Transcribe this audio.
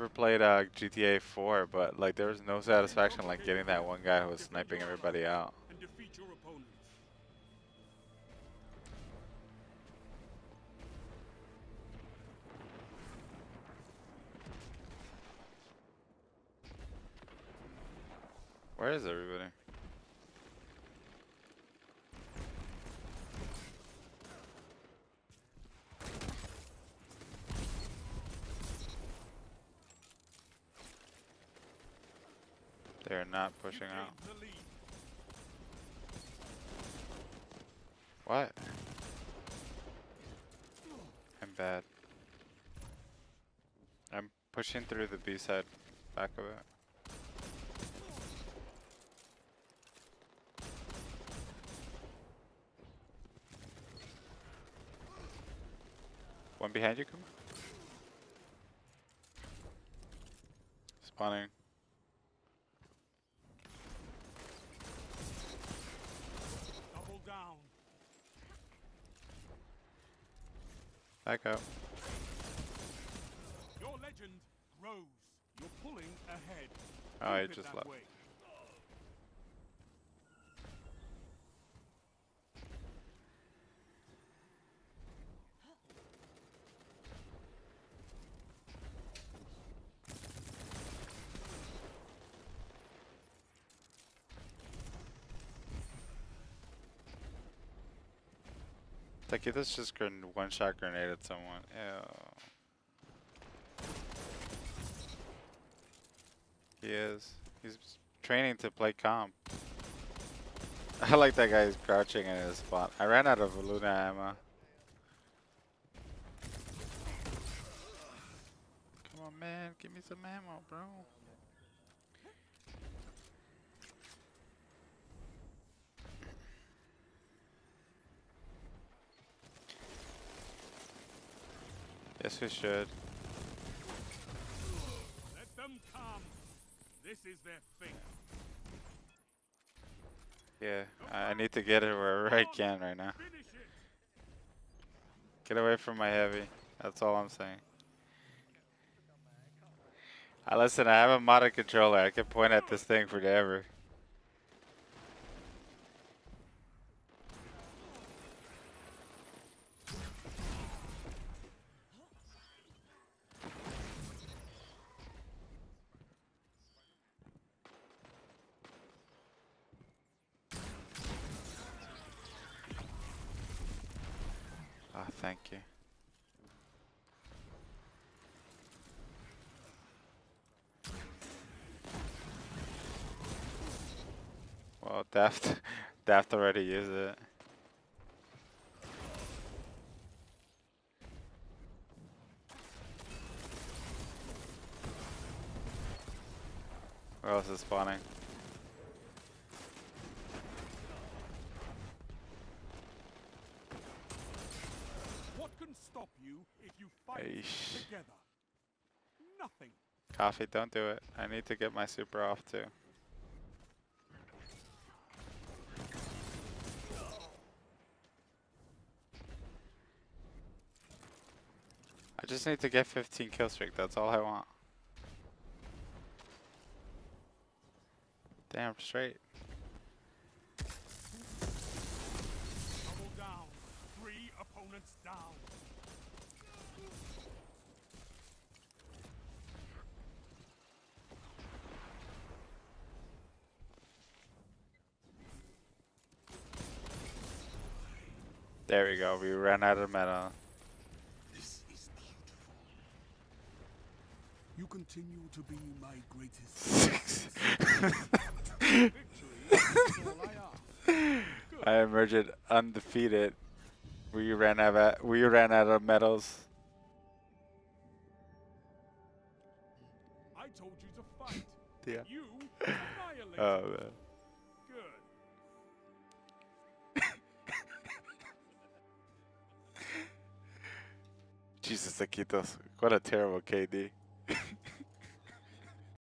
never played GTA 4, but like there was no satisfaction like getting that one guy who was sniping everybody out. And defeat your opponents. Where is everybody? They're not pushing out. What? I'm bad. I'm pushing through the B side back of it. One behind you, come on. Spawning. Double down. Back up. Your legend grows. You're pulling ahead. Oh, I Keep it just that left. way. Taki, this just one-shot grenade at someone. Ew. He is. He's training to play comp. I like that guy who's crouching in his spot. I ran out of Luna ammo. Come on, man. Give me some ammo, bro. Yes, we should. Let them come. This is their fate. Yeah, I need to get it wherever I can right now. Finish it. Get away from my heavy. That's all I'm saying. Listen, I have a modded controller. I can point at this thing forever. Oh, thank you. Well, Daft already used it. Where else is spawning? What can stop you if you fight Eesh. together? Nothing. Coffee, don't do it. I need to get my super off too. I just need to get 15 kill streak. That's all I want. Damn straight. Double down. 3 opponents down. There we go. We ran out of metal. This is beautiful. You continue to be my greatest. Victory is all I ask. I emerged undefeated. We ran out of medals. I told you to fight. Yeah. You annihilated. Oh man. Good. Jesus, Taquitos. What a terrible KD.